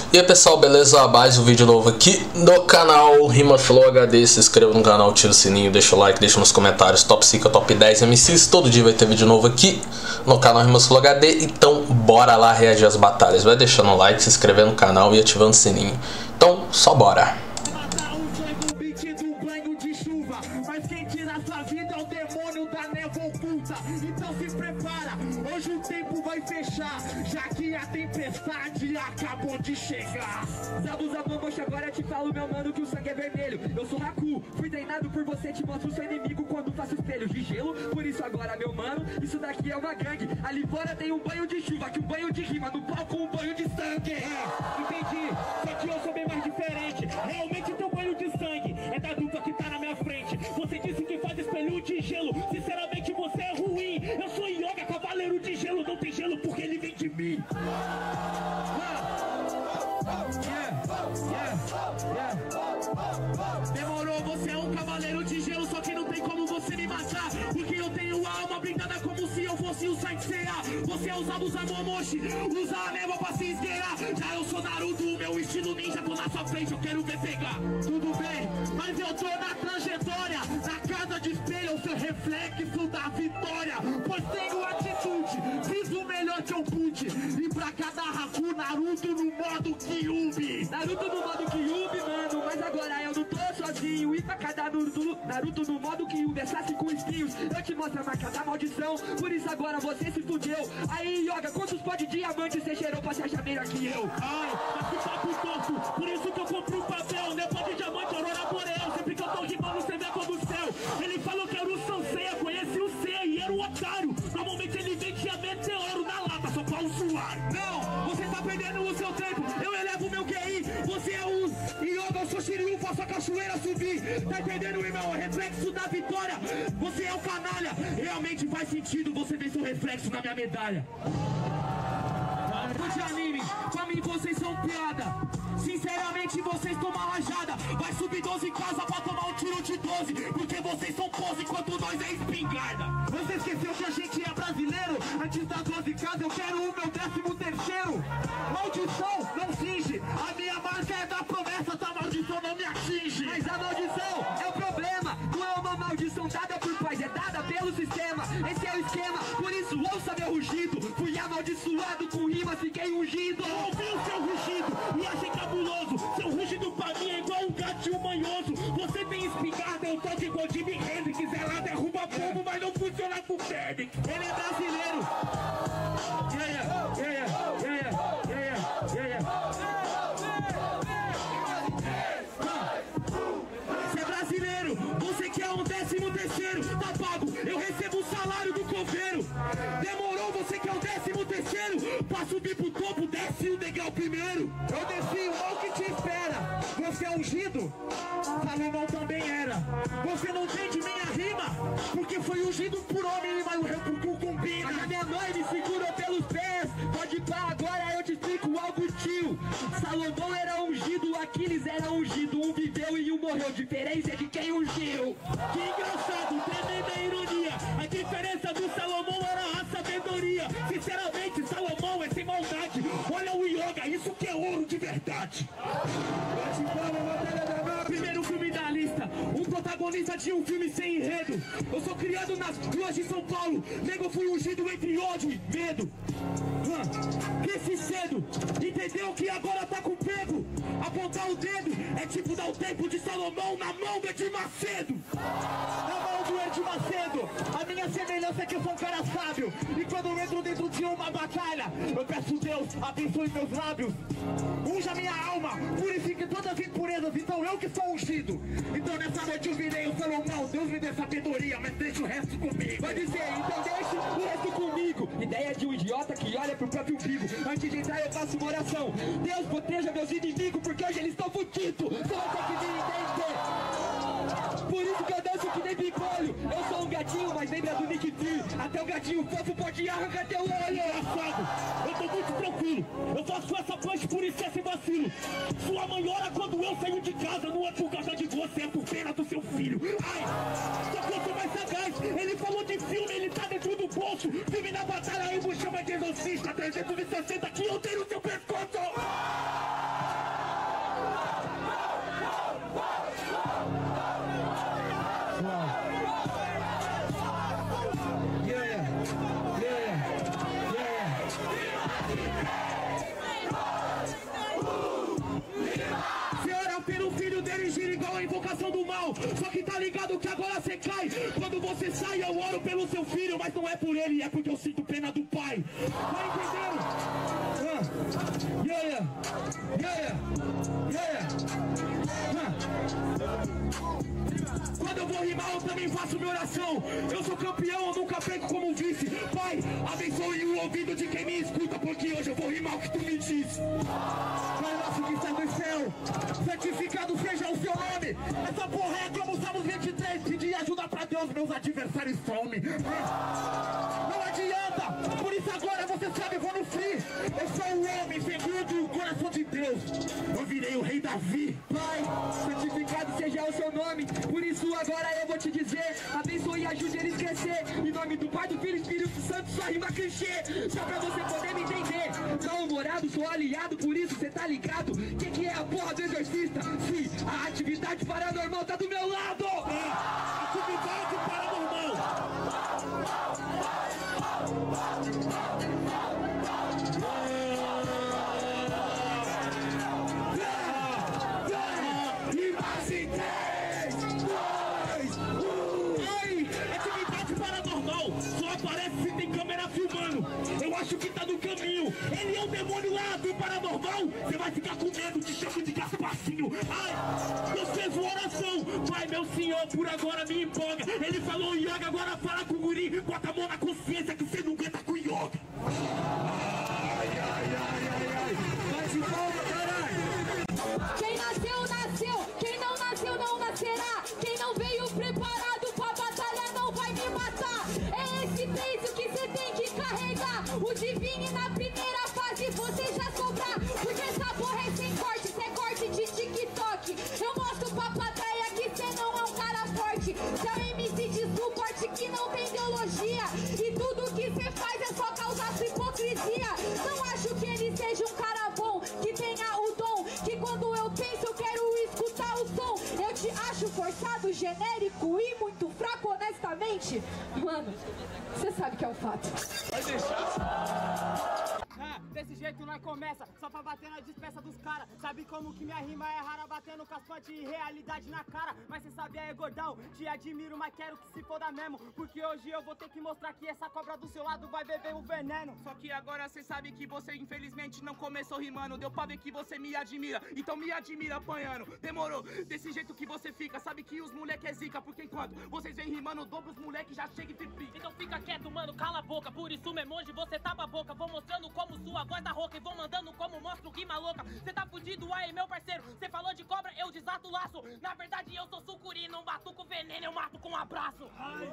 E aí pessoal, beleza? Mais um vídeo novo aqui no canal Rima Flow HD. Se inscreva no canal, ativa o sininho, deixa o like, deixa nos comentários top 5, top 10 MCs. Todo dia vai ter vídeo novo aqui no canal Rima Flow HD. Então bora lá reagir às batalhas. Vai deixando o like, se inscrevendo no canal e ativando o sininho. Então só bora. Então se prepara, hoje o tempo vai fechar, já que a tempestade acabou de chegar. Zabuza Bambocha, agora eu te falo, meu mano, que o sangue é vermelho. Eu sou Haku, fui treinado por você, te mostro o seu inimigo quando faço espelhos de gelo. Por isso agora, meu mano, isso daqui é uma gangue. Ali fora tem um banho de chuva, que um banho de rima, no palco um banho de sangue. Entendi, só que eu sou bem mais diferente. Realmente teu banho de sangue é da dupla que tá na minha frente. Você disse que faz espelho de gelo, sinceramente você é ruim. Eu sou Yoga, cavaleiro de gelo, não tem gelo porque ele vem de mim. Demorou, você é um cavaleiro de gelo, só que não tem como você me matar, porque eu tenho a alma blindada como se eu fosse o Saint Seiya. Você é usado, usa Momoshi, usa a névoa pra se esgueirar. Já eu sou Naruto, meu estilo ninja, tô na sua frente, eu quero ver pegar. Tudo bem, mas eu tô na trajetória, na casa de espelho, o seu reflexo da vitória. Pois tenho atitude, fiz o melhor que eu pude. E pra cada Haku, Naruto no modo Kyuubi. Naruto no modo Kyuubi, mano, mas agora eu não tô sozinho. E pra cada Naruto no modo Kyuubi, Sasuke com espinhos, eu te mostro a marca da maldição. Por isso agora você se fudeu. Aí, Yoga, quantos pó de diamante você cheirou pra se achar melhor que eu? Ai, mas que papo torto, por isso que eu compro um papel, né? Pó de diamante, aurora boreal. Sempre que eu tô rimando, você vê como o céu. Ele falou que era o Sanseiya, conheci o C e era o otário. Normalmente ele vendia meteoro na lata, só pra suar. Não, você tá perdendo o seu tempo, eu elevo o meu QI. Você é o Yoga, eu sou Shiryu, faço a cachoeira subir. Tá entendendo, irmão? É reflexo da vitória. Você é o canalha, realmente faz sentido você ver seu reflexo na minha medalha. Não te anime, pra mim vocês são piada. Sinceramente vocês tomam rajada. Vai subir 12 casas pra tomar um tiro de 12, porque vocês são pose enquanto nós é espingarda. Você esqueceu que a gente é brasileiro? Antes das 12 casas eu quero o meu 13º. Maldição, não finge. A minha marca é da promessa, essa maldição não me atinge. Mas a maldição é o problema. Não é uma maldição dada por pais, é dada pelo sistema. Esse é o esquema, por isso ouça meu rugido. Fui amaldiçoado com rima, fiquei ungido. Eu ouvi o seu rugido e achei cabuloso. Seu rugido pra mim é igual um gatinho manhoso. Você tem espingarda, eu tô igual Jimi Hendrix. Ela derruba pombo, mas não funciona com Fênix. Ele é brasileiro. Você é brasileiro, você quer um 13º, tá pago, eu recebo o salário do coveiro. Demorou, você quer um 13º, pra subir pro topo, desce o degrau primeiro. Eu desci, o mal que te espera. Você é ungido? Salomão também era. Você não entende minha rima, porque foi ungido por homem, mas o repucu combina. A minha mãe me segurou pelos pés. Pode pá, agora eu te explico algo, tio. Salomão era ungido, Aquiles era ungido. Um viveu e um morreu, diferença é de quem ungiu. Que engraçado, tremenda ironia. A diferença do Salomão era a sabedoria. Sinceramente, Salomão é sem maldade. Olha o Yoga, isso que é ouro de verdade. Primeiro filme da lista, um protagonista de um filme sem enredo. Eu sou criado nas ruas de São Paulo, nego fui ungido entre ódio e medo. Cresci cedo, entendeu que agora tá com pego. Apontar o dedo é tipo dar o tempo de Salomão na mão do Edir Macedo. Na mão do Edir Macedo, a minha semelhança é que eu sou um cara sábio. E quando eu entro dentro de uma batalha, eu peço Deus, abençoe meus lábios. Unja minha alma, purifique todas as impurezas, então eu que sou ungido. Então nessa noite eu virei o Salomão, Deus me dê sabedoria, mas deixa o resto comigo. Vai dizer, então deixa o resto comigo. Ideia de um idiota que olha pro próprio umbigo. Antes de entrar eu faço uma oração. Deus proteja meus inimigos, porque hoje eles estão fudidos. Você vai ter que me entender. Por isso que eu danço que nem pimpolho. Eu sou um gatinho, mas lembra do Nick Fury. Até o gatinho fofo pode arrancar teu olho. Eu tô muito tranquilo, eu faço essa punch por excesso e vacilo. Sua mãe ora quando eu saio de casa, não é por causa de você, é por pena do seu filho. Ai, só que eu sou mais sagaz. Ele falou de filme, ele tá dentro do bolso. Filme na batalha, aí me chama de exorcista. 360 que eu tenho no seu pescoço. irmão. Só que tá ligado que agora cê cai. Quando você sai eu oro pelo seu filho, mas não é por ele, é porque eu sinto pena do pai. Tá entendendo? Yeah, yeah. Quando eu vou rimar eu também faço minha oração. Eu sou campeão, eu nunca perco como vice. Pai, abençoe o ouvido de quem me escuta, porque hoje eu vou rimar o que tu me diz. Pai nosso que está no céu, santificado seja o seu nome. Essa porra é como Salmos 23. Pedir ajuda pra Deus, meus adversários some. Não adianta, por isso agora você sabe, eu vou no free. Eu sou o homem segundo o coração de Deus. Eu virei o rei Davi. Pai, santificado seja o seu nome. Por isso agora eu vou te dizer, abençoe e ajude eles a crescer. Em nome do Pai, do Filho e Espírito Santo, só rima clichê. Só pra você poder me entender. Mal-humorado, sou aliado, por isso cê tá ligado. Que é a porra do exorcista? Sim, a atividade paranormal tá do meu lado. Atividade paranormal. Eu acho que tá no caminho. Ele é o demônio lá do paranormal. Você vai ficar com medo de choque de Gaspacinho. Ai, Deus fez uma oração. Pai, meu senhor, por agora me empolga. Ele falou yoga, agora fala com o guri. Bota a mão na consciência que você não aguenta com yoga. Ai. Vai de volta, caralho. Quem nasceu, nasceu. Quem não nasceu, não nascerá. Quem não veio preparado pra batalha não vai me matar. É esse peso que você tem que carregar. O divino na primeira fase você já sobrar. Porque essa porra é sem corte, cê é corte de TikTok. Eu mostro pra plateia que cê não é um cara forte. Cê é um MC de suporte que não tem ideologia. E tudo que cê faz é só causar sua hipocrisia. Não acho que ele seja um cara bom, que tenha o dom, que quando eu penso eu quero escutar o som. Eu te acho forçado, genérico e muito fraco, honestamente. Mano, você sabe que é um fato. Vai deixar? Desse jeito nós começa, só pra bater na despeça dos caras. Sabe como que minha rima é rara, batendo caspante e realidade na cara. Mas cê sabe aí, gordão, te admiro, mas quero que se foda mesmo. Porque hoje eu vou ter que mostrar que essa cobra do seu lado vai beber o veneno. Só que agora cê sabe que você infelizmente não começou rimando. Deu pra ver que você me admira, então me admira apanhando. Demorou, desse jeito que você fica, sabe que os moleque é zica. Porque enquanto vocês vêm rimando, o dobro os moleque já chega e triplica. Então fica quieto, mano, cala a boca. Por isso mesmo, hoje você tapa a boca. Vou mostrando como sua voz tá rouca e vou mandando como mostro rima louca. Cê tá fudido aí, meu parceiro. Cê falou de cobra, eu desato o laço. Na verdade eu sou sucuri, não bato com veneno, eu mato com um abraço. Ai.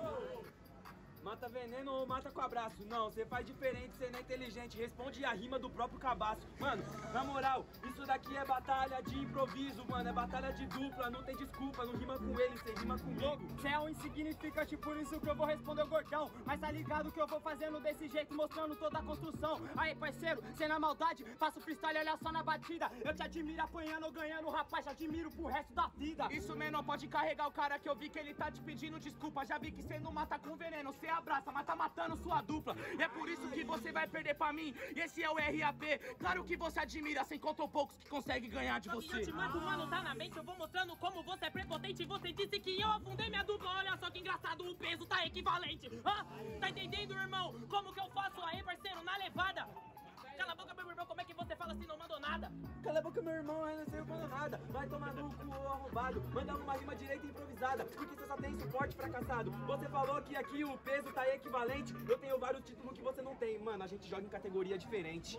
Mata veneno ou mata com abraço? Não, você faz diferente, você não é inteligente. Responde a rima do próprio cabaço. Mano, na moral, isso daqui é batalha de improviso, mano. É batalha de dupla, não tem desculpa. Não rima com ele, você rima comigo. Cê é um insignificante, por isso que eu vou responder o gordão. Mas tá ligado que eu vou fazendo desse jeito, mostrando toda a construção. Aí, parceiro, cê na maldade, faço freestyle, olha só na batida. Eu te admiro apanhando ou ganhando, rapaz, te admiro pro resto da vida. Isso mesmo, pode carregar o cara que eu vi que ele tá te pedindo desculpa. Já vi que cê não mata com veneno, cê abraça, mas tá matando sua dupla. E é por isso que você vai perder pra mim. E esse é o RAP. Claro que você admira, você encontrou poucos que conseguem ganhar de você. Eu te mato, mano, tá na mente. Eu vou mostrando como você é prepotente. Você disse que eu afundei minha dupla. Olha só que engraçado, o peso tá equivalente. Ah, tá entendendo, irmão? Como que eu faço aí, parceiro, na levada? Cala a boca, meu irmão, como é que você fala assim, não mandou nada? Cala a boca, meu irmão, eu não sei mandou nada. Vai tomar no cu, ô arrombado. Manda uma rima direita improvisada, porque você só tem suporte fracassado. Você falou que aqui o peso tá equivalente. Eu tenho vários títulos que você não tem. Mano, a gente joga em categoria diferente.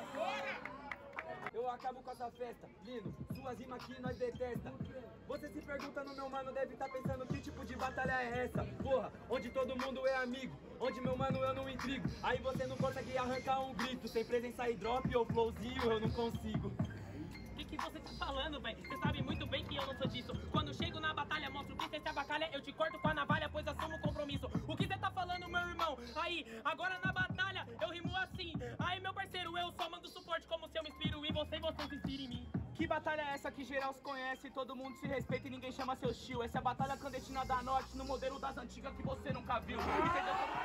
Eu acabo com essa festa, Lino, suas rimas aqui nós detesta. Você se pergunta no meu mano, deve tá pensando que tipo de batalha é essa. Porra, onde todo mundo é amigo, onde meu mano eu não intrigo. Aí você não consegue arrancar um grito, sem presença e drop ou flowzinho eu não consigo. Que você tá falando, velho? Você sabe muito bem que eu não sou disso. Quando chego na batalha, mostro que você se abacalha. Eu te corto com a navalha, pois assumo o compromisso. O que você tá falando, meu irmão? Aí, agora na batalha, eu rimo assim. Aí, meu parceiro, eu só mando suporte como se eu me inspiro em você e você se inspira em mim. Que batalha é essa que geral se conhece, todo mundo se respeita e ninguém chama seu tio? Essa é a batalha clandestina da Norte, no modelo das antigas que você nunca viu. Entendeu como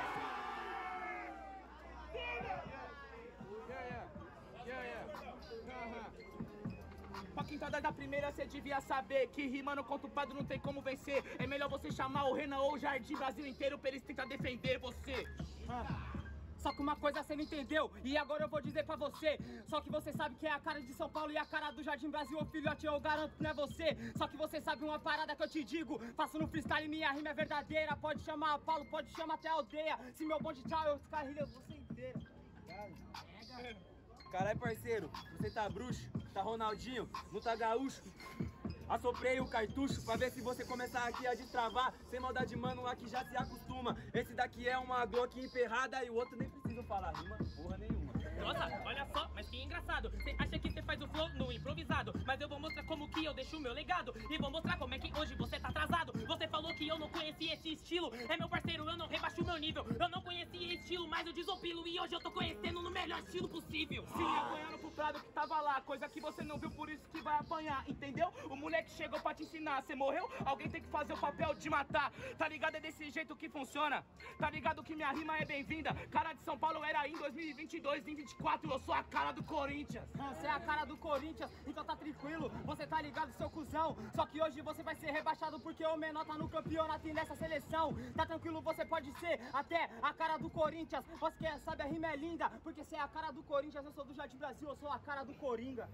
quintada da primeira, cê devia saber que rimando contra o padre não tem como vencer. É melhor você chamar o Renan ou o Jardim Brasil inteiro pra eles tentar defender você. Só que uma coisa você não entendeu, e agora eu vou dizer pra você. Só que você sabe que é a cara de São Paulo e a cara do Jardim Brasil, ô filhote, eu garanto que não é você. Só que você sabe uma parada que eu te digo, faço no freestyle, minha rima é verdadeira. Pode chamar a Paulo, pode chamar até a aldeia. Se meu bonde tchau, eu descarrilho você inteira. Caralho, parceiro, você tá bruxo, tá Ronaldinho, não tá gaúcho? Assoprei o cartucho pra ver se você começar aqui a destravar. Sem maldade, mano, aqui já se acostuma. Esse daqui é uma Glock emperrada e o outro nem precisa falar rima porra nenhuma. Nossa, olha só, mas que engraçado. Cê acha que você faz o flow no improvisado, mas eu vou mostrar como que eu deixo o meu legado. E vou mostrar como é que hoje você tá atrasado. Você falou que eu não conhecia esse estilo. É meu parceiro, eu não rebaixo o meu nível. Eu não conhecia esse estilo, mas eu desopilo. E hoje eu tô conhecendo no melhor estilo possível. Sim, apanhando pro prado que tava lá, coisa que você não viu, por isso que vai apanhar, entendeu? O moleque chegou pra te ensinar, cê morreu? Alguém tem que fazer o papel de matar. Tá ligado? É desse jeito que funciona. Tá ligado que minha rima é bem-vinda. Cara de São Paulo era em 2022, em 24 eu sou a cara do Corinthians. Você é a cara do Corinthians, então tá tranquilo. Você tá ligado, seu cuzão. Só que hoje você vai ser rebaixado porque o menor tá no campeonato e nessa seleção. Tá tranquilo, você pode ser até a cara do Corinthians. Você quer saber, a rima é linda, porque você é a cara do Corinthians. Eu sou do Jardim Brasil, eu sou a cara do Coringa.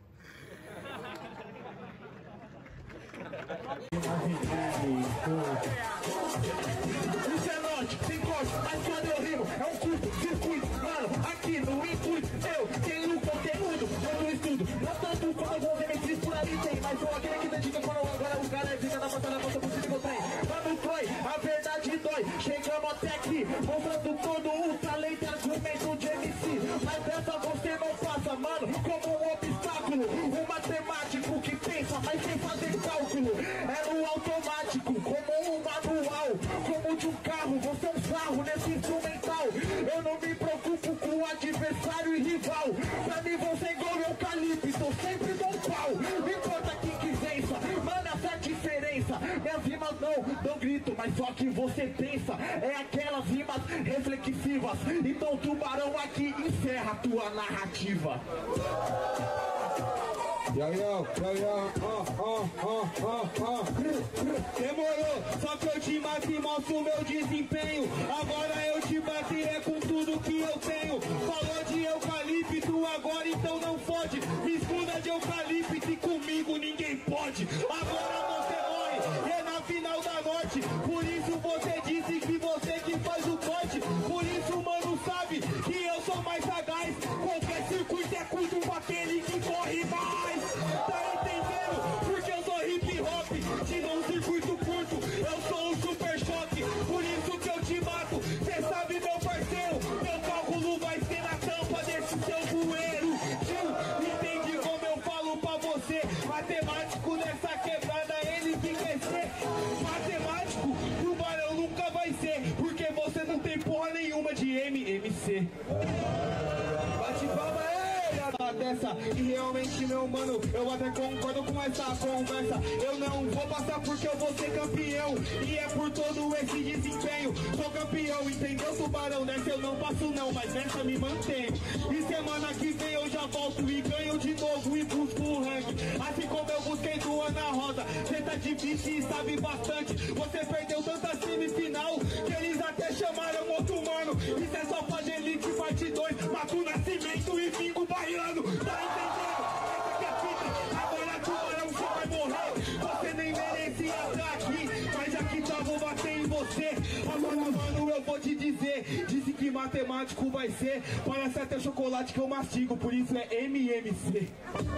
Isso é norte, tem corte, mas quando eu rimo é um curto circuito. Mano, aqui no intuito eu tenho conteúdo, eu não estudo. Não tanto como alguns MCs por aí tem, mas sou aquele que dedica quando agora o cara é fica na batalha, bota por cima do trem. Mano, foi, a verdade dói, chegamos até aqui, mostrando todo o talento e argumento de MC. Mas dessa você não passa, mano, como um obstáculo. Um matemático que pensa, mas sem fazer cálculo. É no automático, como um manual, como de um carro, você é um sarro nesse instrumental. Eu não me preocupo com o adversário e rival. Pra mim você igual meu calibre, tô sempre no pau. Não importa quem que vença, mano, essa é a diferença. Minhas rimas não grito, mas só que você pensa. É aquelas rimas reflexivas. Então o tubarão aqui encerra a tua narrativa. Demorou, só que eu te mato e mostro o meu desempenho. Agora eu te bati é com tudo que eu tenho. Falou de eucalipto agora, então não fode. Me escuda de eucalipto e comigo ninguém pode. Agora você morre, é na final da noite. Por isso você disse que você que faz o corte. Por isso mano sabe que eu sou mais sagaz. Qualquer circuito é curto pra aquele que corre mais. Tá entendendo? Porque eu sou hip hop. Se não um circuito curto, eu sou um super choque. Por isso que eu te mato. Cê sabe, meu parceiro, meu cálculo vai ser na tampa desse seu bueiro. Entende como eu falo pra você? Matemático nessa quebrada, ele que quer ser matemático. Tubarão nunca vai ser, porque você não tem porra nenhuma de MMC. Bate palma aí! Dessa. E realmente, meu mano, eu até concordo com essa conversa. Eu não vou passar porque eu vou ser campeão. E é por todo esse desempenho. Sou campeão, entendeu, tubarão? Nessa eu não passo não, mas nessa me mantenho. E semana que vem eu já volto e ganho de novo e busco o ranking. Assim como eu busquei do Ana Rosa. Cê tá difícil e sabe bastante. Você perdeu tanta semifinal que eles até chamaram outro mano. Isso é só fazer elite parte 2. Mato Nascimento e Vingo Baiano. Tá entendendo? Essa que é a fita. Agora tubarão você vai morrer. Você nem merecia estar aqui, mas aqui tá, vou bater em você. Agora mano eu vou te dizer, disse que matemático vai ser. Parece até chocolate que eu mastigo, por isso é MMC.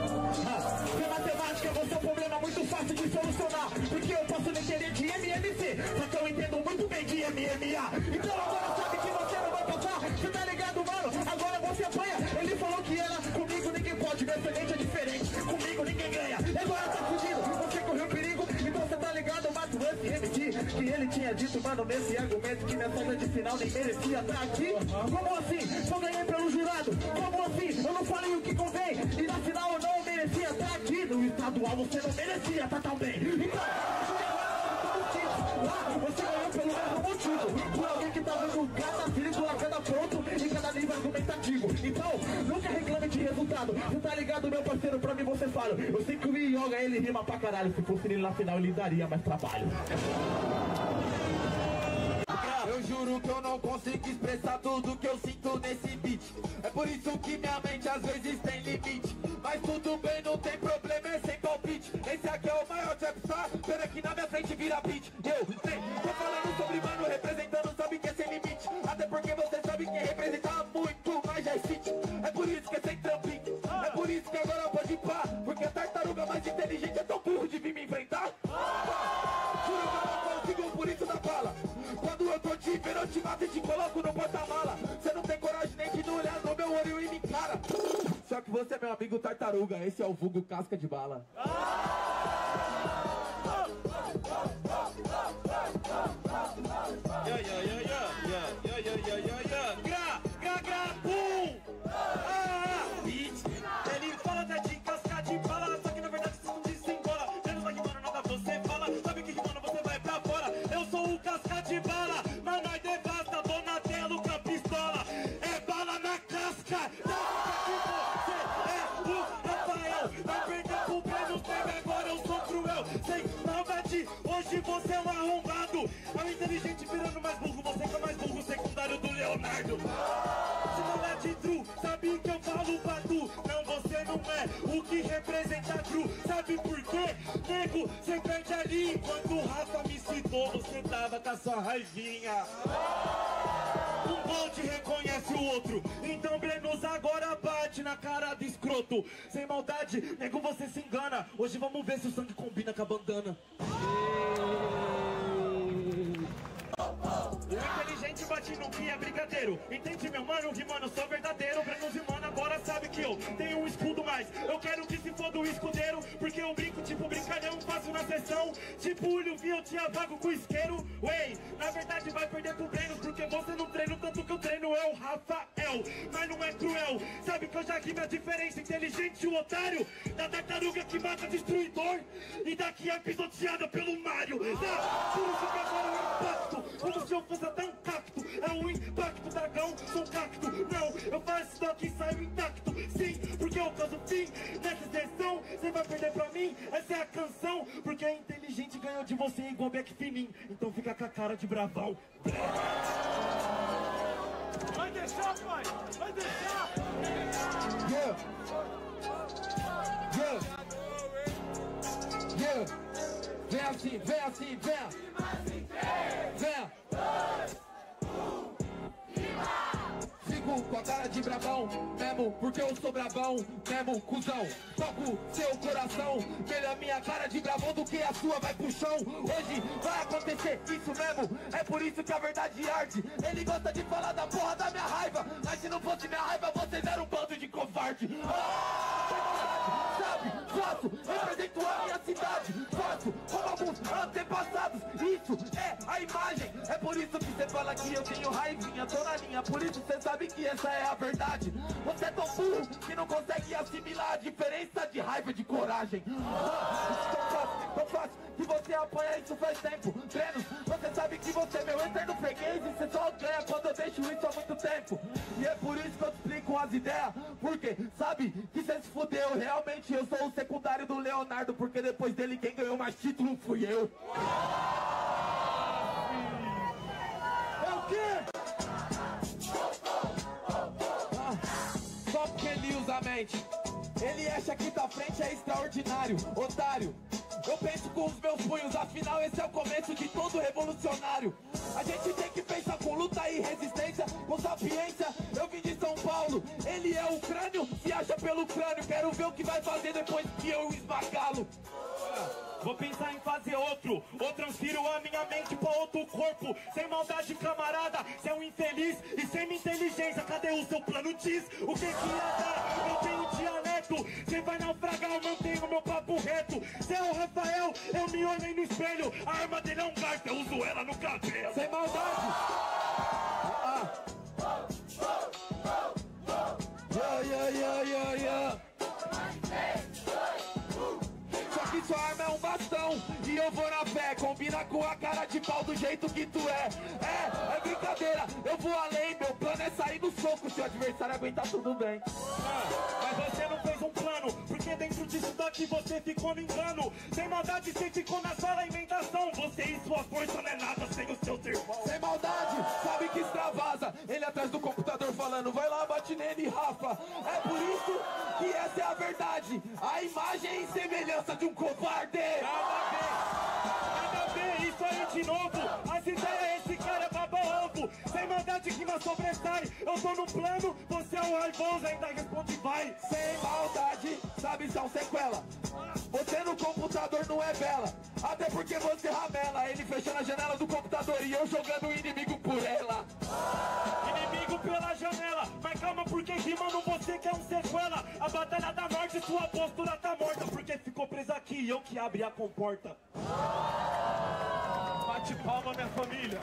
Na matemática você é um problema muito fácil de solucionar, porque eu posso nem entender de MMC, só que eu entendo muito bem de MMA. Então agora sabe que você não vai passar. Você tá ligado, mano? Agora você apanha. Ele falou que era comigo ninguém pode, meu excelente é diferente. Comigo ninguém ganha. Agora tá fugindo, você correu perigo. Então você tá ligado, mato esse MD, que ele tinha dito, mano, nesse argumento que minha saga de final nem merecia estar aqui. Como assim? Só ganhei pelo jurado. Como assim? Eu não falei o que convém. E na final eu não merecia estar aqui. No estadual você não merecia estar tão bem. Então, lá você ganhou pelo mesmo motivo. Por alguém que tava no cada vírgula, cada ponto e cada livro argumentativo. Então, nunca reclame de de resultado. Cê tá ligado, meu parceiro, pra mim você fala. Eu sei que o Yoga, ele rima pra caralho. Se fosse ele na final, ele daria mais trabalho. Eu juro que eu não consigo expressar tudo que eu sinto nesse beat. É por isso que minha mente às vezes tem limite. Mas tudo bem, não tem problema, é sem palpite. Esse aqui é o maior trapstar, pena aqui na minha frente vira beat. Eu tô falando sobre mano, representando, sabe que é sem limite. Até porque você sabe que representa muito mais já é fit. É por isso que é sem trampinho. É por isso que agora pode ir pá. Porque a tartaruga mais inteligente é tão burro de vir me enfrentar. Juro que eu não consigo, por isso da bala. Quando eu tô te vendo, eu te mato e te coloco no porta-mala. Você não tem coragem nem de não olhar no meu olho e me encara. Só que você é meu amigo tartaruga, esse é o vulgo casca de bala. Pum! Beat. Ele fala até de casca de bala, só que na verdade isso não desembola. Menos lá que mano, nada você fala. Sabe que mano, você vai pra fora. Eu sou o casca de bala, mas nós devasta, Donatello com a pistola. É bala na casca. Vai perder pro Breno, pega agora, eu sou cruel. Sem maldade, hoje você é um arrombado. É o inteligente virando mais burro, você que é mais burro, secundário do Leonardo. Se não é de true, sabe que eu falo pra tu. Não, você não é o que representa true. Sabe por quê? Nego, você perde ali. Enquanto o Rafa me citou, você tava com a sua raivinha. Um bonde reconhece o outro. Então Brenos agora bate na cara do escroto. Sem maldade, nego, você se engana. Hoje vamos ver se o sangue combina com a bandana. O inteligente bate no que é brigadeiro. Entende, meu mano? Que mano, sou verdadeiro. Brenos e mano agora sabe que eu tenho um escudo mais. Eu quero que se foda o escudeiro, porque eu brinco tipo brincalhão, faço na sessão. Tipo o Liu, eu tinha vago com o isqueiro. Wey, na verdade vai perder pro Brenos, porque você não treina o tanto que eu treino. É o Rafael, mas não é cruel. Sabe que eu já vi a diferença. Inteligente, o otário da tartaruga que mata destruidor, e daqui é pisoteada pelo Mario. Tá? Por isso que agora o impacto, como se eu fosse até um cacto. É o impacto, dragão, sou um cacto. Não, eu faço isso aqui e saio intacto. Sim, porque eu causo fim nessa sessão. Você vai perder pra mim, essa é a canção. Porque a inteligente ganhou de você igual Beck Fininho. Então fica com a cara de bravão. Vai deixar, pai! Vai deixar! Yeah. Yeah. Yeah. Vem assim, vem assim, vem. Vem. Fico com a cara de brabão, mesmo porque eu sou brabão, mesmo cuzão. Toco seu coração, melhor minha cara de brabão do que a sua vai pro chão. Hoje vai acontecer isso mesmo, é por isso que a verdade arde. Ele gosta de falar da porra da minha raiva, mas se não fosse minha raiva vocês eram um bando de covarde. Sabe, faço, represento a minha cidade. Faço como alguns antepassados, isso é a imagem. É por isso que você fala que eu tenho raivinha, tô na linha, por isso você sabe que essa é a verdade. Você é tão burro que não consegue assimilar a diferença de raiva e de coragem. Tão fácil que você apanha isso faz tempo. Brenos, você sabe que você é meu eterno freguês, e você só ganha quando eu deixo isso há muito tempo. E é por isso que eu te explico as ideias, porque sabe que você se fudeu. Realmente eu sou o secundário do Leonardo, porque depois dele quem ganhou mais título fui eu. É o quê? Só porque ele usa a mente. Ele acha que da frente é extraordinário, otário. Eu penso com os meus punhos, afinal esse é o começo de todo revolucionário. A gente tem que pensar com luta e resistência, com sapiência. Eu vim de São Paulo, ele é o crânio, se acha pelo crânio. Quero ver o que vai fazer depois que eu esmagá-lo. Vou pensar em fazer outro, ou transfiro a minha mente pra outro corpo. Sem maldade, camarada, cê é um infeliz e sem minha inteligência. Cadê o seu plano diz? O que que ia dar? Eu tenho dialeto, cê vai naufragar, eu mantenho meu papo reto. Cê é o Rafael, eu me olhei no espelho. A arma dele é um garfo, eu uso ela no cabelo. Sem maldade. Só que sua arma é um bastão e eu vou na fé combina com a cara de pau do jeito que tu é. É brincadeira, eu vou além. Meu plano é sair do soco, se o adversário aguentar tudo bem. Mas você não fez um plano, porque dentro disso daqui você ficou no engano. Sem maldade, você ficou na sua alimentação. Você e sua força não é nada sem os seus irmãos. Sem maldade, sabe que extravasa. Ele atrás do computador falando, vai lá, bate nele, Rafa. É por isso que essa é a verdade. A imagem e semelhança de um covarde. Nada a ver, isso aí de novo. As ideias, esse cara é baba-ovo. Sem maldade que não sobressai. Eu tô no plano, você é um raivoso, ainda responde vai. Sem maldade, sabe, são sequela. Você no computador não é bela. Até porque você ramela. Ele fechando a janela do computador e eu jogando o inimigo por ela. Inimigo pela janela. Mas calma, porque rimando você que é um sequela. A batalha da morte, sua postura tá morta. Porque ficou presa aqui, eu que abri a comporta. Bate palma, minha família.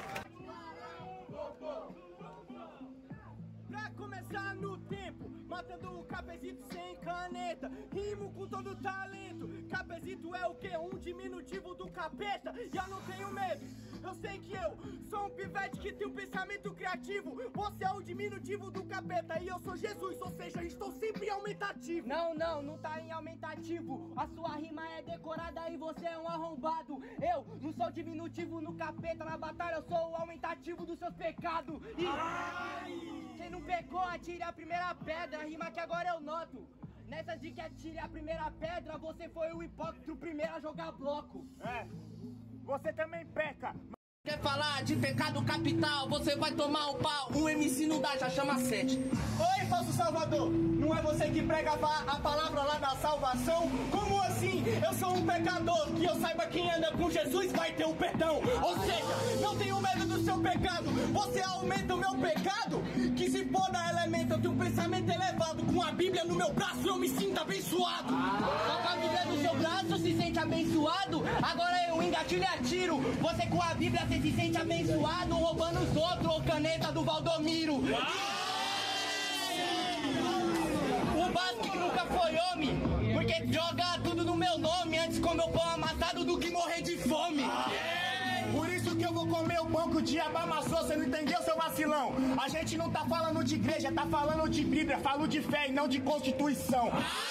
Pra começar no tempo, matando o Capezito sem caneta. Rimo com todo talento. Capezito é o que? Um diminutivo do capeta. E eu não tenho medo. Eu sei que eu sou um pivete que tem um pensamento criativo. Você é o diminutivo do capeta e eu sou Jesus, ou seja, estou sempre em aumentativo. Não tá em aumentativo. A sua rima é decorada e você é um arrombado. Eu não sou diminutivo no capeta. Na batalha eu sou o aumentativo dos seus pecados. E quem não pecou, atire a primeira pedra. Rima que agora eu noto. Nessa de que atire a primeira pedra, você foi o hipócrita, o primeiro a jogar bloco. Você também peca. Quer falar de pecado capital, você vai tomar um pau. Um MC não dá, já chama 7. Oi, falso salvador, não é você que prega a palavra lá da salvação? Como assim? Eu sou um pecador, que eu saiba quem anda com Jesus vai ter um perdão. Ou seja, não tenho medo do seu pecado, você aumenta o meu pecado? Que se foda, elemento, eu tenho um pensamento elevado. Com a Bíblia no meu braço eu me sinto abençoado. Só com a Bíblia no seu braço se sente abençoado? Agora eu engatilho e atiro. Você com a Bíblia você se sente abençoado, roubando os outros, ou caneta do Valdomiro. O básico nunca foi homem, porque joga tudo no meu nome, antes comer o pão amassado do que morrer de fome. Por isso que eu vou comer o pão que o diabo amassou, você não entendeu, seu vacilão? A gente não tá falando de igreja, tá falando de Bíblia, falo de fé e não de Constituição.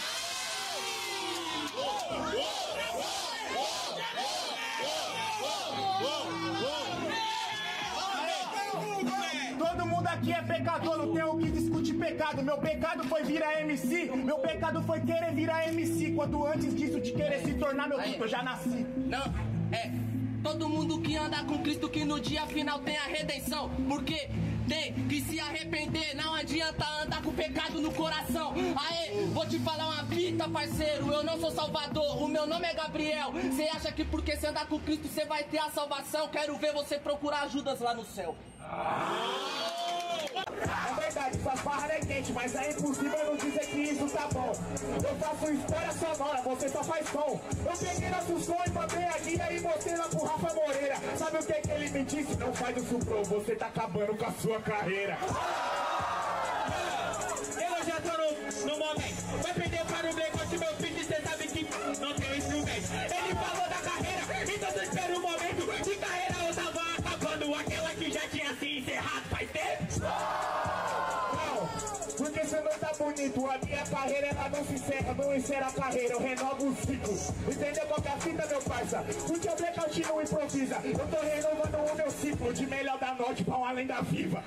Todo mundo aqui é pecador, não tem o que discutir pecado. Meu pecado foi virar MC, meu pecado foi querer virar MC. Quanto antes disso de querer se tornar meu tipo, eu já nasci. Todo mundo que anda com Cristo que no dia final tem a redenção. Porque tem que se arrepender, não adianta andar com pecado no coração. Aê, vou te falar uma fita, parceiro, eu não sou Salvador, o meu nome é Gabriel. Cê acha que porque você andar com Cristo você vai ter a salvação? Quero ver você procurar ajudas lá no céu. É verdade, suas barras é quente, mas é impossível não dizer que isso tá bom. Eu faço história sonora, você só faz som. Eu peguei nosso som e babei a guia e mostrei lá pro Rafa Moreira. Sabe o que ele me disse? Não faz o suprô, você tá acabando com a sua carreira. Eu já tô no momento. Vai perder para o Black, meu filho, cê sabe que não tem instrumento. Ele falou da carreira, então eu espero um momento. De carreira eu tava acabando, aquela que já tinha se encerrado faz tempo. Não, porque você não tá bonito. A minha carreira ela não se encerra, não encerra a carreira, eu renovo o ciclo. Entendeu qual que é a fita, meu parça? Porque o Blackout não improvisa. Eu tô renovando o meu ciclo de melhor da norte pra uma lenda viva.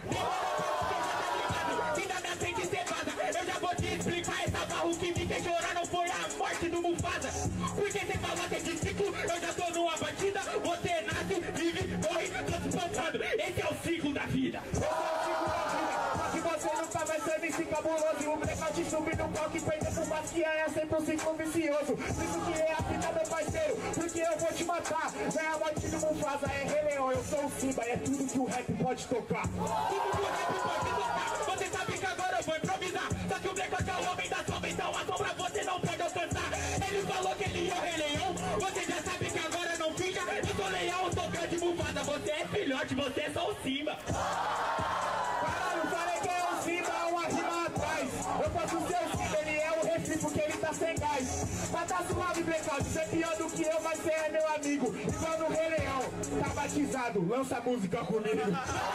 Ainda me aceita ser vaza. Eu já vou te explicar essa barra. O que me fez chorar não foi a morte do Mufasa. Porque você falou desse ciclo, eu já tô numa batida. Você nasce, vive, morre, tô se espantando. Esse é o ciclo da vida. Esse é o ciclo da vida. Só que você nunca vai ser MC cabuloso. E o Blackout subir no palco e perder pro Basquiat é sempre um ciclo vicioso. Isso que é a fita, meu parceiro. Porque eu vou te matar. Não é a morte do Mufasa, é Rei Leão. Eu sou o Simba, é tudo que o rap pode tocar. Tudo que o rap pode tocar. Você sabe que agora eu vou improvisar. Só que o Blackout é o homem da sombra, então a sombra você não pode alcançar. Ele falou que ele é o Rei Leão. Você já sabe que agora não fica. Eu sou leal, eu sou grande Mufasa. Você é filhote, você é só o Simba. Caralho, falei que é o Simba, uma rima atrás. Eu posso ser o Simba, ele é o refri porque ele tá sem gás. Mas tá suave, Blackout, você é pior do que eu, mas você é meu amigo. Igual no Rei Leão. batizado, lança música comigo.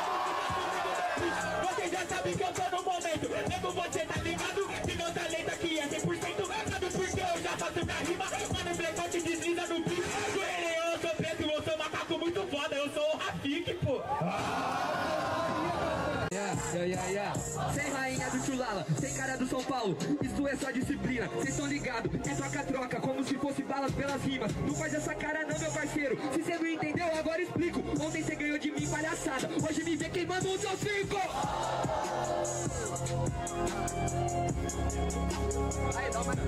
Você já sabe que eu tô no momento. Mesmo você tá ligado que meu talento aqui é 100%. Sabe por que eu já faço minha rima? Mano, precoce desliza no beat. Eu sou preto, eu sou macaco muito foda. Eu sou o Rafik, pô. Sem rainha do Chulala, sem cara do São Paulo. Isso é só disciplina, cês estão ligados. É troca-troca, como se fosse balas pelas rimas. Não faz essa cara não, meu parceiro. Se cê não entendeu, agora explico. Ontem cê ganhou de mim, palhaçada. Hoje me vê queimando o seu circo. Aí, dá uma...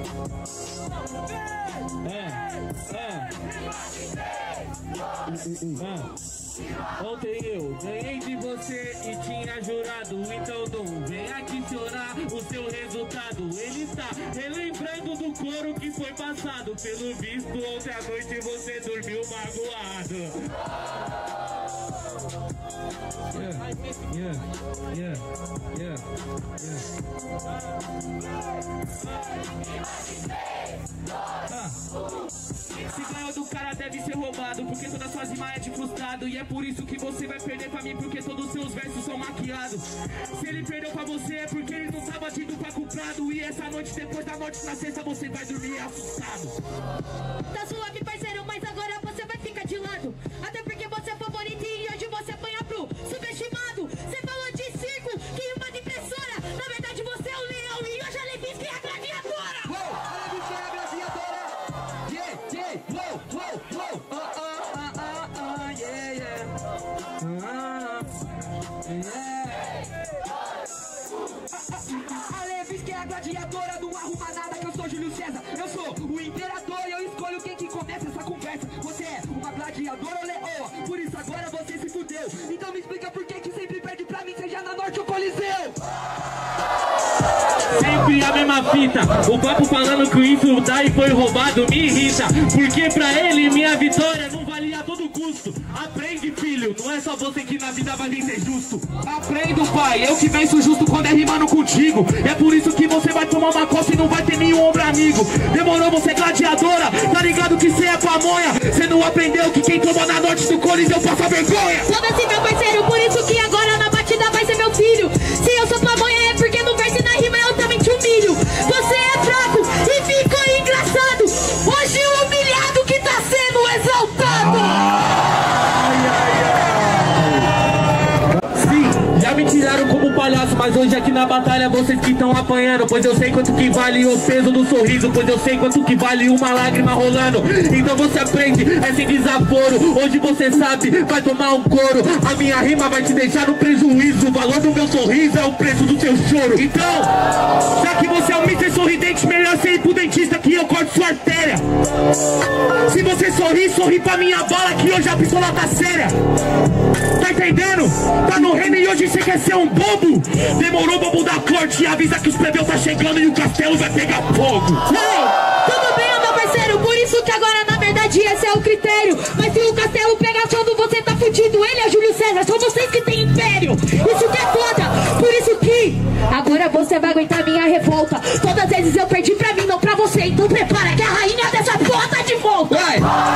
Ontem eu ganhei de você e tinha jurado. Então não vem aqui chorar o seu resultado. Ele tá relembrando do coro que foi passado. Pelo visto ontem à noite você dormiu magoado. Se ganhou do cara deve ser roubado, porque toda sua rima é de frustrado. E é por isso que você vai perder pra mim, porque todos os seus versos são maquiados. Se ele perdeu pra você é porque ele não tá batido pra comprado. E essa noite depois da morte na sexta você vai dormir assustado. Tá suave, parceiro, mas agora você vai ficar de lado. Até porque você é favorito e hoje você apanha pro subestimado. Você falou de circo, que rima de impressora. Na verdade você é o leão e hoje a Levinsky é a gladiadora. A Levinsky é a gladiadora. A Levinsky é a gladiadora, não arruma nada que eu sou Júlio César. Eu sou o imperador e eu escolho quem que começa essa conversa. Você é uma gladiadora ou leoa, por isso agora você se fudeu. Então me explica por que sempre perde pra mim, seja na Norte ou Coliseu. Sempre a mesma fita, o papo falando que isso daí foi roubado me irrita. Porque pra ele minha vitória não valia a todo custo. Aprende, filho, não é só você que na vida vai vencer justo. Aprendo, pai, eu que venço justo quando é rimando contigo. É por isso que você vai tomar uma coça e não vai ter nenhum ombro amigo. Demorou, você é gladiadora, tá ligado que cê é pamonha. Cê não aprendeu que quem tomou na Norte do Coliseu passa vergonha. Foda-se, meu parceiro, por isso que agora na batida vai ser meu filho. Se eu sou pamonha é porque no verso e na rima eu também te humilho. Você é fraco e ficou engraçado. Hoje o humilhado que tá sendo exaltado. Sim, já me tiraram como palhaço, mas hoje aqui na batalha vocês que estão apanhando. Pois eu sei quanto que vale o peso do sorriso, pois eu sei quanto que vale uma lágrima rolando. Então você aprende, é sem desaforo. Hoje você sabe, vai tomar um couro. A minha rima vai te deixar no prejuízo. O valor do meu sorriso é o preço do seu choro. Então, já que você é um Mr. Sorridente, melhor você ir pro dentista que eu corto sua artéria. Se você sorri pra minha bala que hoje a pistola tá séria. Tá entendendo? Tá no reino e hoje você quer ser um bobo. Demorou, bobo da corte, avisa que os plebeus tá chegando e o castelo vai pegar fogo. Tudo bem, meu parceiro, por isso que agora na verdade esse é o critério. Mas se o castelo pegar fogo, você tá fudido. Ele é Júlio César, são vocês que tem império. Isso que é foda, por isso que agora você vai aguentar minha revolta. Todas as vezes eu perdi pra mim, não pra você. Então prepara que a rainha dessa porra tá de volta. Vai!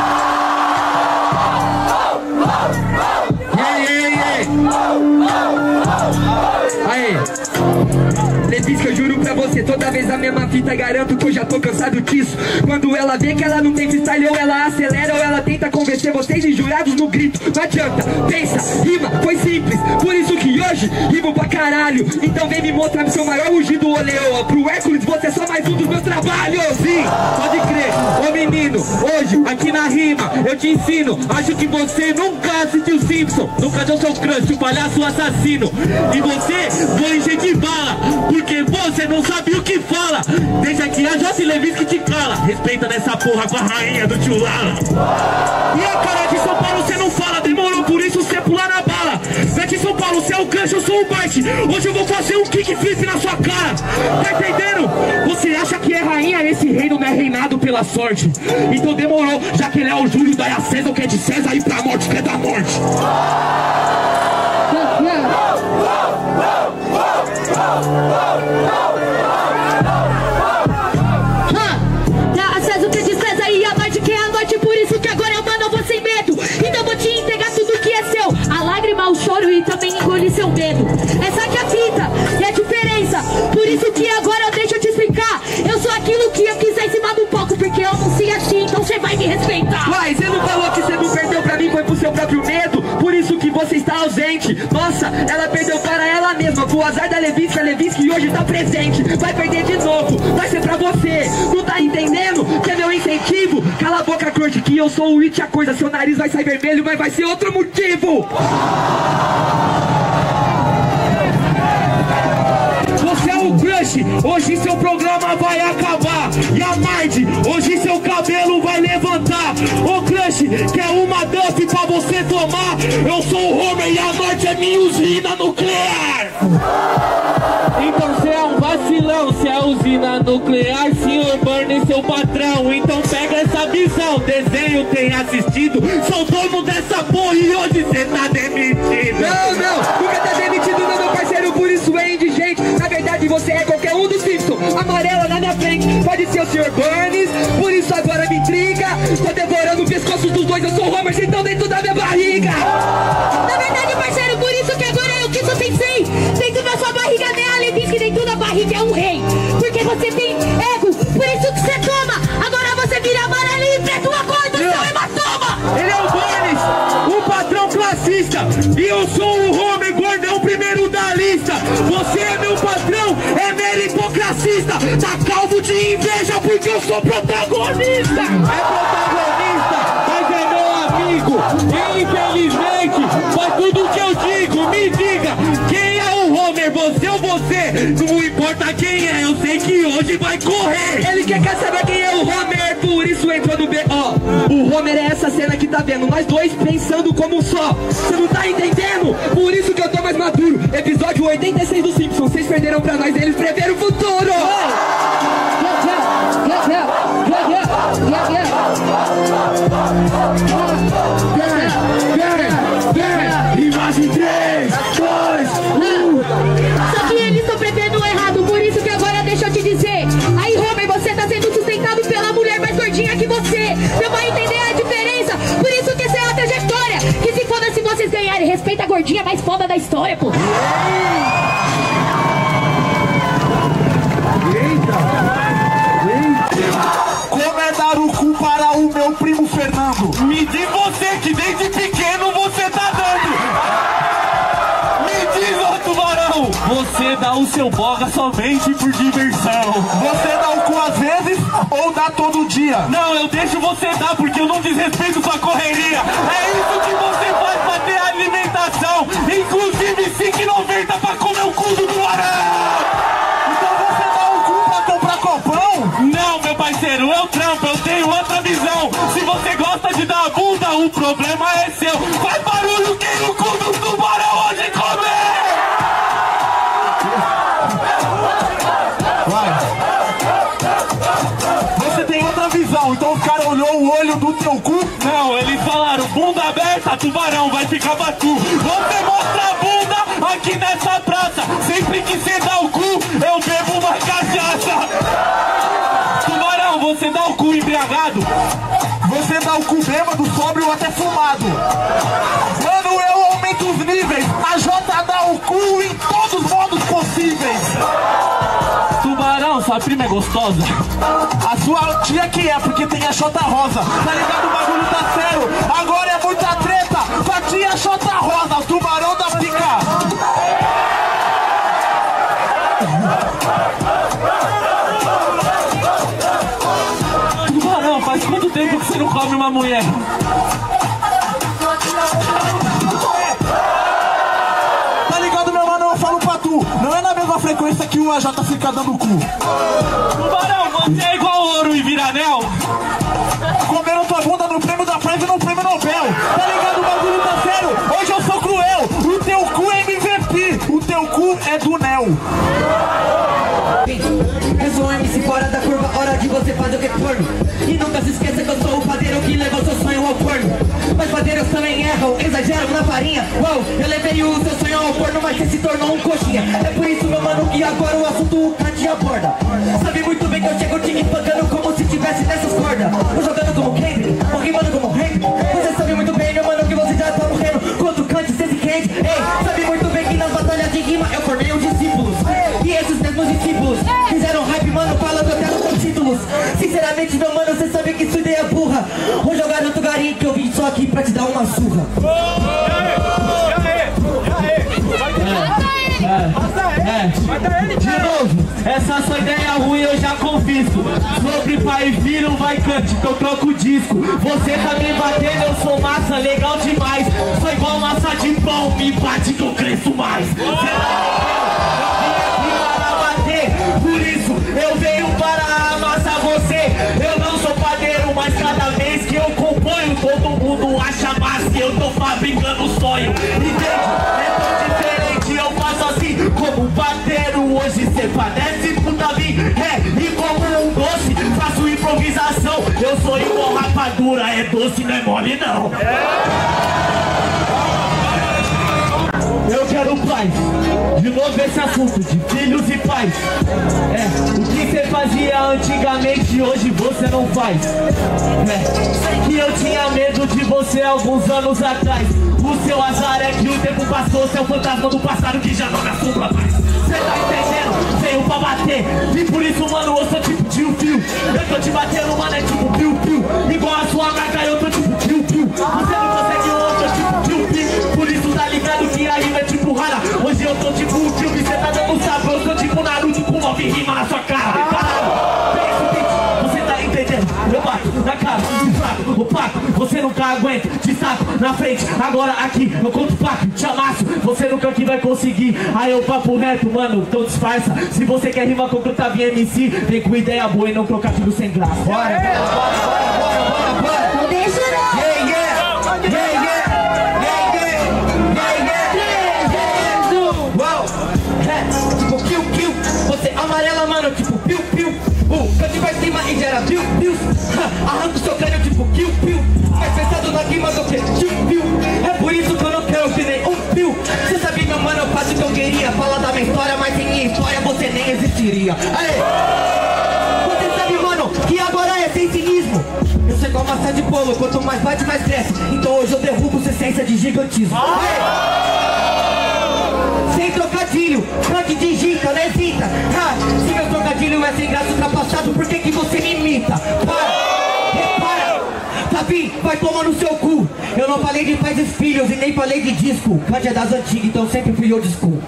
Aí, Levinsky, eu juro pra você, toda vez a mesma fita. Garanto que eu já tô cansado disso. Quando ela vê que ela não tem freestyle, ou ela acelera ou ela tenta convencer vocês e jurados no grito. Não adianta, pensa, rima, foi simples. Por isso que hoje rimo pra caralho. Então vem me mostrar no seu maior rugido, ô leoa. Pro Hércules você é só mais um dos meus trabalhos. Sim, pode crer, ô menino, hoje aqui na rima eu te ensino. Acho que você nunca assistiu Simpson, nunca deu seu crush, o palhaço assassino. E você vou encher de bala, porque você não sabe o que fala. Deixa que a Josi Levinsky te cala. Respeita nessa porra com a rainha do Chulala. E a cara de São Paulo você não fala. Demorou, por isso você pula na bala. Mete São Paulo, você é o gancho, eu sou o Bart. Hoje eu vou fazer um kickflip na sua cara. Tá entendendo? Você acha que é rainha? Esse reino não é reinado pela sorte. Então demorou, já que ele é o Júlio, daí a César, o que é de César, e pra morte, que é da morte. Dá acesso o que é de César e a morte que é a noite. Por isso que agora eu mando você sem medo. Então vou te entregar Levinsky e hoje tá presente. Vai perder de novo, vai ser pra você. Não tá entendendo que é meu incentivo? Cala a boca, crush, que eu sou o it a coisa. Seu nariz vai sair vermelho, mas vai ser outro motivo. Você é o crush, hoje seu programa vai acabar. E a Mardi, hoje seu cabelo vai levantar. Ô crush, quer uma Duff pra você tomar? Eu sou o Homer e a Norte é minha usina nuclear. Então você é um vacilão, se é usina nuclear, senhor Burnie, seu patrão. Então pega essa visão, desenho tem assistido. Sou dono dessa porra e hoje cê tá demitido. Não, nunca tá demitido não, meu parceiro, por isso é indigente. Na verdade você é qualquer um dos Simpsons. Amarela na minha frente, pode ser o Sr. Burns, por isso agora me intriga. Tô devorando o pescoço dos dois, eu sou o Homer, vocês estão dentro da minha barriga. Na verdade, parceiro, por isso que agora eu que sou sensei. Dentro da sua barriga, né, a Levinsky, dentro da barriga é um rei. Porque você tem ego, por isso que você toma. Agora você vira amarelo e preto, acorda, seu hematoma. Ele é o Burns, o patrão classista. E eu sou o Homer, gordão primeiro da lista. Você é meu patrão, é meritocracista. Tá calvo de inveja porque eu sou protagonista. É protagonista, mas é meu amigo. E infelizmente, faz tudo que eu digo. Me diga, quem é o Homer, você ou você? Não importa quem é, eu sei que hoje vai correr. Ele quer saber quem é o Homer, por isso entrou no B. Ó, o Homer é essa cena que tá vendo, nós dois pensando como um só. Você não tá entendendo? Por isso que eu tô mais maduro. Episódio 86 do Simpsons, vocês perderam pra nós, eles preveram o futuro. Imagem 3, 2, 1. Só que eles estão prevendo o errado, por isso que agora deixa eu te dizer. Aí, Homer, você tá sendo sustentado pela mulher mais gordinha que você. Não vai entender a diferença, por isso que essa é a trajetória. Que se foda se vocês ganharem, respeita a gordinha mais foda da história, pô. Como é dar o cu para o meu primo Fernando? Me diz você que desde pequeno você tá dando. Me diz, ô tubarão, você dá o seu boga somente por diversão. Você dá o cu às vezes ou dá todo dia? Não, eu deixo você dar porque eu não desrespeito sua correria. É isso que você faz pra ter alimentação. Inclusive R$5,90 pra comer o cu do tubarão. Não, meu parceiro, eu trampo, eu tenho outra visão. Se você gosta de dar bunda, o problema é seu. Faz barulho quem o cu do tubarão hoje comer! Vai. Você tem outra visão, então o cara olhou o olho do teu cu? Não, eles falaram, bunda aberta, tubarão, vai ficar batu. Você mostra a bunda aqui nessa praça. Sempre que você dá o cu, eu bebo uma cachaça. Você dá o cu embriagado? Você dá o cu bêbado, sóbrio ou até fumado? Mano, eu aumento os níveis. A Jota dá o cu em todos os modos possíveis. Tubarão, sua prima é gostosa? A sua tia que é, porque tem a Jota rosa. Tá ligado? O bagulho tá sério. Agora é muita treta. Sua tia Jota rosa, o tubarão da pica. Faz quanto tempo que você não come uma mulher? Tá ligado, meu mano? Eu falo pra tu. Não é na mesma frequência que o AJ fica dando cu. Tubarão, você é igual ouro e viranel. Comeram tua bunda no prêmio da Prime e no prêmio Nobel. Tá ligado? O bagulho tá sério. Hoje eu sou cruel. O teu cu é MVP. O teu cu é do Nel. Eu sou MC fora da curva, hora de você fazer o que for. E nunca se esqueça que eu sou o padeiro que leva o seu sonho ao forno. Mas padeiros também erram, exageram na farinha. Uou, eu levei o seu sonho ao forno, mas você se tornou um coxinha. É por isso, meu mano, que agora o assunto o Kant aborda. Sabe muito bem que eu chego te espancando como se tivesse nessas cordas. Ou jogando como Kendrick, ou rimando como Hank. Você sabe muito bem, meu mano, que você já tá morrendo contra o Kant, Cesse Kent. Ei, sabe muito bem que nas batalhas de rima eu formei os discípulos. E esses mesmos discípulos fizeram hype, mano, falando até com títulos. Sinceramente, meu mano, você sabe que sua ideia é burra. Vou jogar no Tugarim que eu vim só aqui pra te dar uma surra. ruim eu já confisco. Sobre pai e filho vai cante, que eu troco o disco. Você tá me batendo, eu sou massa, legal demais. Sou igual massa de pão, me bate que eu cresço mais. Cê por isso eu venho para amassar você. Eu não sou padeiro, mas cada vez que eu componho, todo mundo acha massa que eu tô fabricando um sonho. Entende? É tão diferente, eu faço assim como padeiro. Hoje cê parece puta vir, e como um doce, faço improvisação. Eu sou igual rapadura, é doce, não é mole não. Eu quero paz, de novo esse assunto de filhos e pais. O que você fazia antigamente, hoje você não faz. Sei que eu tinha medo de você alguns anos atrás. O seu azar é que o tempo passou, seu fantasma do passado que já não me assombra mais. Cê tá entendendo? Veio pra bater. E por isso, mano, eu sou tipo tio-fio. Eu tô te batendo, mano, é tipo piu-piu. Igual a sua marca, eu tô tipo piu-piu. Você não consegue, eu tô tipo piu-piu. Por isso tá ligado que a rima é tipo rara. Hoje eu tô tipo o tio, cê tá dando sapo. Eu sou tipo Naruto com 9 rimas na sua cara. Você tá entendendo? Eu bato na cara do fraco, o paco. Você nunca aguenta, te saco na frente. Agora aqui, eu conto paco, te amasso. Você nunca aqui vai conseguir. Aí eu papo reto, mano, então disfarça. Se você quer rimar com o Tavinha MC, vem com ideia boa e não trocadilho sem graça. Bora, bora. Não deixa não. Tipo piu-piu, você amarela, mano, tipo piu-piu. Cante pra cima e gera piu-piu. Arranca o seu crânio, tipo piu-piu. Mais pensado na rima do que piu-piu. É por isso que eu não quero que nem um piu. Cê sabe, meu mano, eu faço o que eu queria. Fala da minha história, mas sem minha história você nem existiria. Aê! Você sabe, mano, que agora é sem cinismo. Eu sou igual maçã de bolo, quanto mais bate, mais cresce. Então hoje eu derrubo sua essência de gigantismo. Sem trocadilho, cante digita, não hesita. Se meu trocadilho é sem graça ultrapassado, por que você me imita? Repara, Tavi, vai tomar no seu cu. Eu não falei de pais e filhos e nem falei de disco. Cante é das antigas, então sempre fui old school.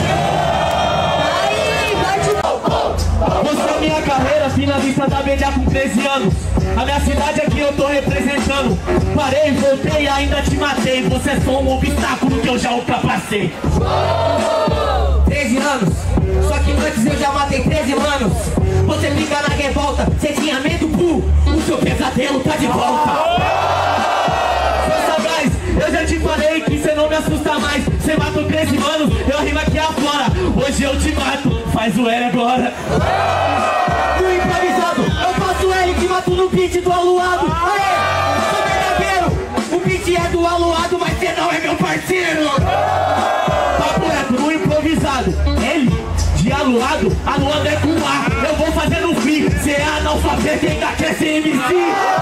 Você é minha carreira, finalista da BDA com 13 anos. A minha cidade é que eu tô representando. Parei, voltei e ainda te matei. Você é só um obstáculo que eu já ultrapassei. 13 anos, só que antes eu já matei 13 manos. Você fica na revolta, você tinha medo, o seu pesadelo tá de volta. Seu sagaz, eu já te falei que você não me assusta mais. Você matou 13 manos, eu rimo aqui afora. Hoje eu te mato, faz o L agora. No improvisado, eu faço L que mato no beat do aluado. Aê, sou verdadeiro, o beat é do aluado, mas você não é meu parceiro. Papo reto, no improvisado, ele de aluado, aluado é com A. Eu vou fazendo free, cê é analfabeto e ainda quer ser MC.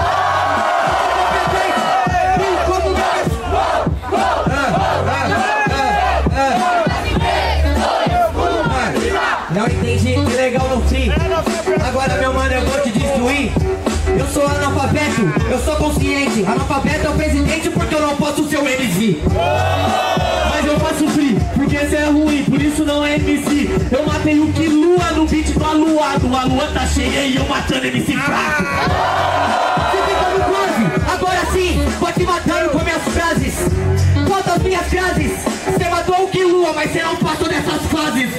Não entendi, que legal no free. Agora meu mano, eu vou te destruir. Eu sou analfabeto, eu sou consciente. Analfabeto é o presidente porque eu não posso ser o MC. Mas eu faço free, porque esse é ruim, por isso não é MC. Eu matei o Kilua no beat do aluado. A lua tá cheia e eu matando MC fraco. Você fica no close, agora sim, pode matando com minhas frases. Conta as minhas frases. Você matou o Kilua, mas você não passou dessas fases.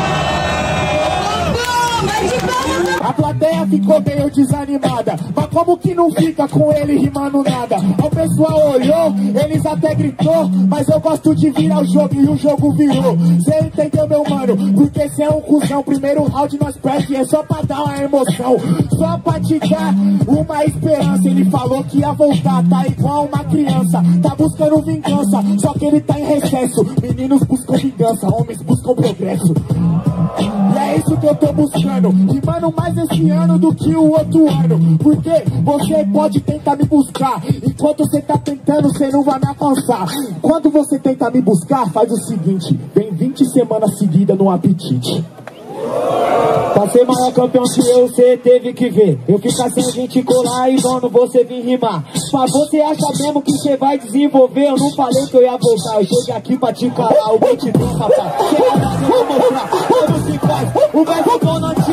A plateia ficou meio desanimada, mas como que não fica com ele rimando nada? O pessoal olhou, eles até gritou, mas eu gosto de virar o jogo e o jogo virou. Cê entendeu, meu mano? Porque cê é um cuzão. Primeiro round nós perde, é só pra dar uma emoção, só pra te dar uma esperança. Ele falou que ia voltar, tá igual uma criança, tá buscando vingança, só que ele tá em recesso. Meninos buscam vingança, homens buscam progresso. E é isso que eu tô buscando, rimando mais esse ano do que o outro ano. Porque você pode tentar me buscar, enquanto você tá tentando, você não vai me alcançar. Quando você tenta me buscar, faz o seguinte: vem 20 semanas seguidas no apetite. Pra ser maior campeão que eu, cê teve que ver eu ficar sem a gente colar e dono você vir rimar. Mas você acha mesmo que cê vai desenvolver? Eu não falei que eu ia voltar, eu cheguei aqui pra te calar. O beat do papai, chega pra eu vou mostrar como se faz. O verbo bom na antiga, na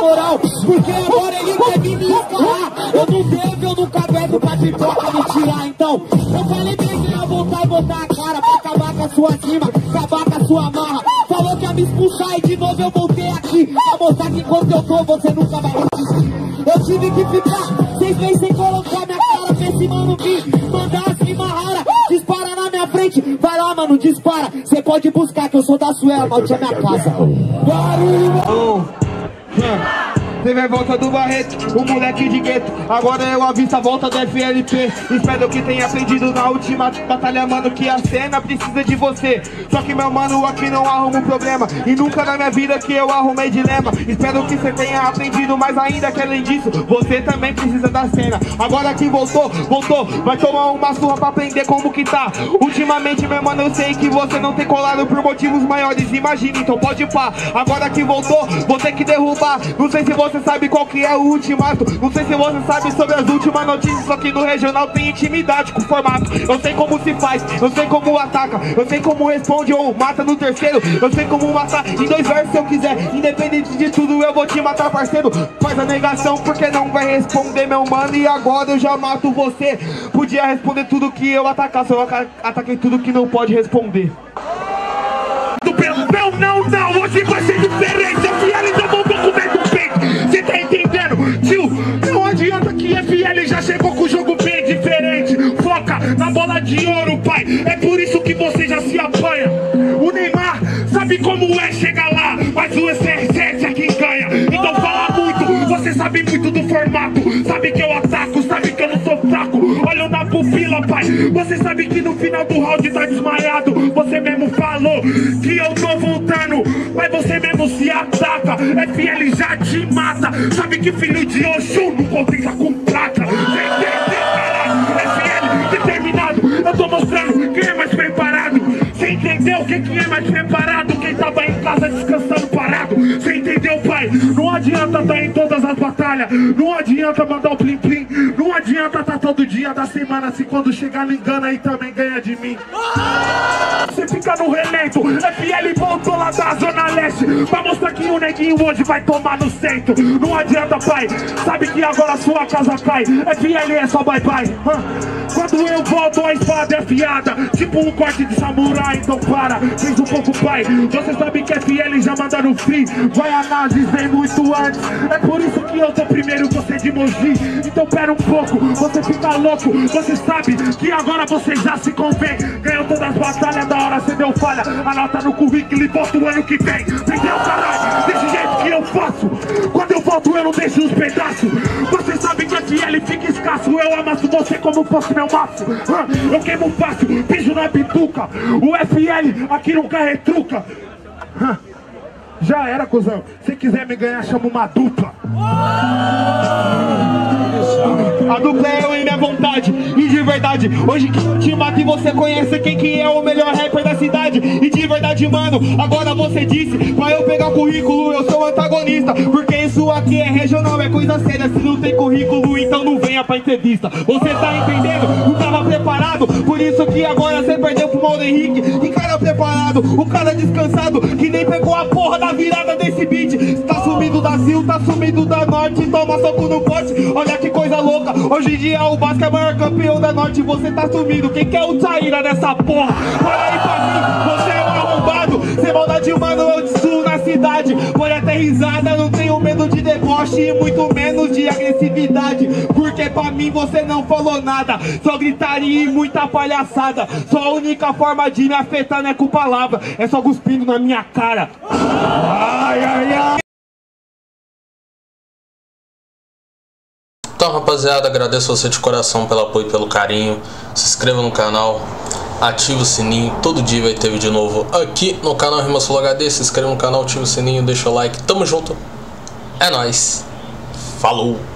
moral, porque agora ele quer vir me escarrar. Eu não devo, eu nunca bebo pra te tocar me tirar. Então, eu falei pra ele não voltar e botar a cara pra acabar com a sua cima, acabar com a sua marra. Falou que ia me expulsar e de novo eu voltei aqui pra mostrar que enquanto eu tô, você nunca vai resistir. Eu tive que ficar 6 meses sem colocar minha cara pra esse mano vir mandar as rimas raras. Dispara na minha frente, vai lá, mano, dispara. Cê pode buscar que eu sou da Suela, mal tinha minha casa. Barulho! Teve a volta do Barreto, o moleque de gueto. Agora eu avisto a volta do FLP. Espero que tenha aprendido na última batalha, mano, que a cena precisa de você. Só que, meu mano, aqui não arrumo problema. E nunca na minha vida que eu arrumei dilema. Espero que você tenha aprendido, mas ainda que além disso, você também precisa da cena. Agora que voltou, vai tomar uma surra pra aprender como que tá. Ultimamente, meu mano, eu sei que você não tem colado por motivos maiores. Imagina, então pode pá. Agora que voltou, vou ter que derrubar. Não sei se você sabe qual que é o ultimato. Não sei se você sabe sobre as últimas notícias. Só que no regional tem intimidade com o formato. Eu sei como se faz, eu sei como ataca, eu sei como responde ou mata no terceiro. Eu sei como matar em 2 versos se eu quiser. Independente de tudo eu vou te matar, parceiro. Faz a negação porque não vai responder, meu mano. E agora eu já mato você. Podia responder tudo que eu atacar, só eu ataquei tudo que não pode responder. Não, hoje vai ser diferente. FL já voltou com o mesmo peito. Cê tá entendendo, tio? Não adianta que FL já chegou com o jogo bem diferente. Foca na bola de ouro, pai. É por isso que você já se apanha. O Neymar sabe como é chegar lá, mas o CR7 é quem ganha. Então fala muito, você sabe muito do formato. Sabe que eu ataco, sabe que eu não sou fraco. Olha na pupila, pai. Você sabe que no final do round tá desmaiado. Você mesmo falou que eu tô voltando, mas você mesmo se ataca. FL já te mata. Sabe que filho de Oxum não contenta com prata. FL determinado. Eu tô mostrando quem é mais preparado. Você entendeu quem é mais preparado? Quem tava em casa descansando parado. Você entendeu, pai? Não adianta estar em todas as batalhas. Não adianta mandar o plim plim. Não adianta estar todo dia da semana. Se quando chegar no engano aí também ganha de mim. Você fica no relento. FL voltou lá da Zona Leste pra mostrar que o neguinho hoje vai tomar no centro. Não adianta, pai. Sabe que agora sua casa cai. FL é só bye bye. Quando eu volto a espada é afiada, tipo um corte de samurai. Então para, fez um pouco, pai. Você sabe que FL já mandaram free. Guaianazes vem muito antes. É por isso que eu tô primeiro, você de Mogi. Então pera um pouco, você fica louco. Você sabe que agora você já se convém. Ganhou todas as batalhas, da hora você deu falha. Anota no currículo e volta o ano que vem. Entendeu, caralho? Desse jeito que eu faço. Quando eu volto eu não deixo os pedaços. Você sabe que FL fica escasso. Eu amasso você como fosse meu maço. Eu queimo fácil, beijo na bituca. O FL aqui nunca retruca. Já era, cuzão. Se quiser me ganhar, chama uma dupla. A dupla é eu e minha vontade. E de verdade, hoje que te mato e você conhece quem que é o melhor rapper da cidade. E de verdade, mano, agora você disse pra eu pegar currículo, eu sou antagonista. Porque isso aqui é regional, é coisa séria. Se não tem currículo, então não venha pra entrevista. Você tá entendendo? Não tava preparado. Por isso que agora você perdeu pro Mauro Henrique. E cara preparado, o cara descansado, que nem pegou a porra da virada desse beat. Tá sumido da Sil, tá sumido da Norte. Toma soco no pote, olha que coisa louca. Hoje em dia o Vasco é o maior campeão da Norte. Você tá sumido, quem quer o Taíra nessa porra? Olha aí pra mim, você é um arrombado. Sem maldade, mano, eu destruo na cidade. Pode até risada, não tenho medo de deboche e muito menos de agressividade. Porque pra mim você não falou nada, só gritaria e muita palhaçada. Só a única forma de me afetar não é com palavra, é só cuspindo na minha cara. Ai, ai, ai. Então, rapaziada, agradeço você de coração pelo apoio e pelo carinho. Se inscreva no canal, ative o sininho. Todo dia vai ter vídeo novo aqui no canal Rimas Flow HD. Se inscreva no canal, ative o sininho, deixa o like. Tamo junto. É nóis. Falou.